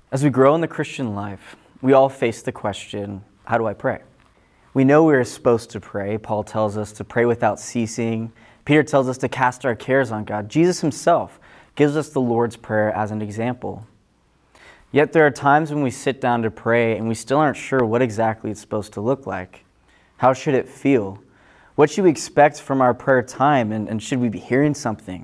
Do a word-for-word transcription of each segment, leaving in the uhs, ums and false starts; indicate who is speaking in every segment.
Speaker 1: As we grow in the Christian life, we all face the question, how do I pray? We know we are supposed to pray. Paul tells us to pray without ceasing. Peter tells us to cast our cares on God. Jesus himself gives us the Lord's Prayer as an example. Yet there are times when we sit down to pray and we still aren't sure what exactly it's supposed to look like. How should it feel? What should we expect from our prayer time, and, and should we be hearing something?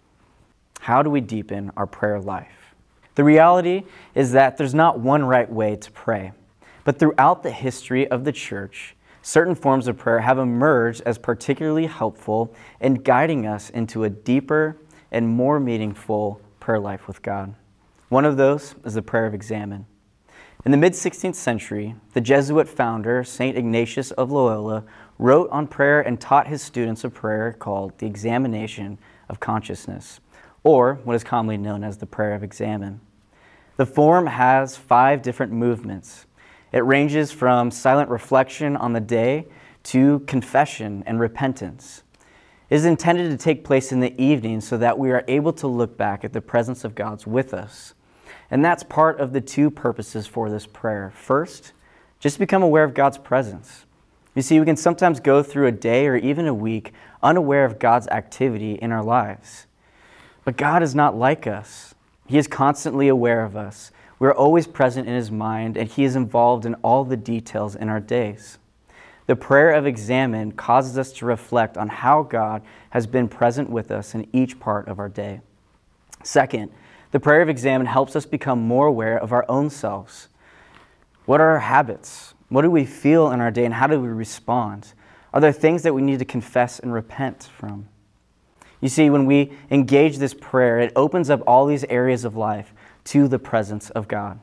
Speaker 1: How do we deepen our prayer life? The reality is that there's not one right way to pray, but throughout the history of the church, certain forms of prayer have emerged as particularly helpful in guiding us into a deeper and more meaningful prayer life with God. One of those is the prayer of examen. In the mid-sixteenth century, the Jesuit founder, Saint Ignatius of Loyola, wrote on prayer and taught his students a prayer called the Examination of Consciousness, or what is commonly known as the prayer of examen. The form has five different movements. It ranges from silent reflection on the day to confession and repentance. It is intended to take place in the evening so that we are able to look back at the presence of God with us. And that's part of the two purposes for this prayer. First, just become aware of God's presence. You see, we can sometimes go through a day or even a week unaware of God's activity in our lives. But God is not like us. He is constantly aware of us. We are always present in His mind, and He is involved in all the details in our days. The prayer of examen causes us to reflect on how God has been present with us in each part of our day. Second, the prayer of examen helps us become more aware of our own selves. What are our habits? What do we feel in our day, and how do we respond? Are there things that we need to confess and repent from? You see, when we engage this prayer, it opens up all these areas of life to the presence of God.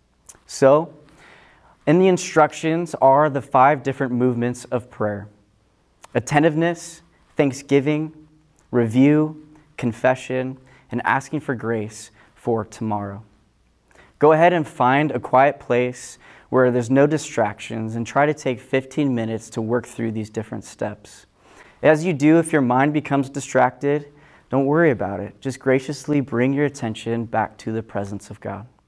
Speaker 1: So, in the instructions are the five different movements of prayer: attentiveness, thanksgiving, review, confession, and asking for grace for tomorrow. Go ahead and find a quiet place where there's no distractions and try to take fifteen minutes to work through these different steps. As you do, if your mind becomes distracted, don't worry about it. Just graciously bring your attention back to the presence of God.